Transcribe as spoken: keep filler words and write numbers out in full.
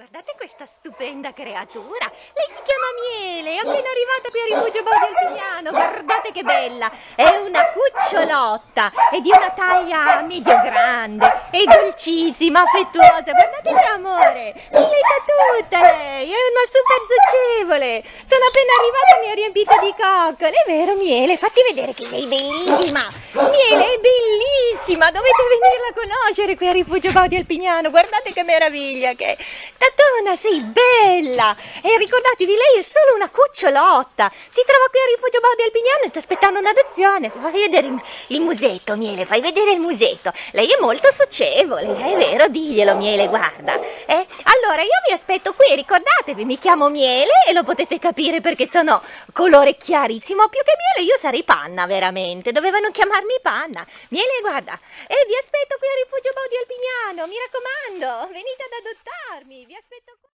Guardate questa stupenda creatura. Lei si chiama Miele, è appena arrivata qui a Rifugio Baudio Alpignano. Guardate che bella. È una cucciolotta, è di una taglia medio-grande, è dolcissima, affettuosa. Guardate che amore, mi lega tutta lei, è una super socievole. Sono appena arrivata e mi ha riempita di coccole. È vero Miele? Fatti vedere che sei bellissima. Miele è bellissima, dovete venirla a conoscere qui a Rifugio Baudio Alpignano. Guardate che meraviglia che è. Tatona, sei bella! E ricordatevi, lei è solo una cucciolotta. Si trova qui a Rifugio Baudio Alpignano e sta aspettando un'adozione. Fai vedere il, il musetto, Miele, fai vedere il musetto. Lei è molto socievole, è vero? Diglielo, Miele, guarda. Eh? Allora, io vi aspetto qui, ricordatevi, mi chiamo Miele e lo potete capire perché sono colore chiarissimo. Più che Miele io sarei Panna, veramente. Dovevano chiamarmi Panna. Miele, guarda, e vi aspetto qui a Rifugio Baudio Alpignano, mi raccomando, venite ad adottarmi. Vi aspetto qua.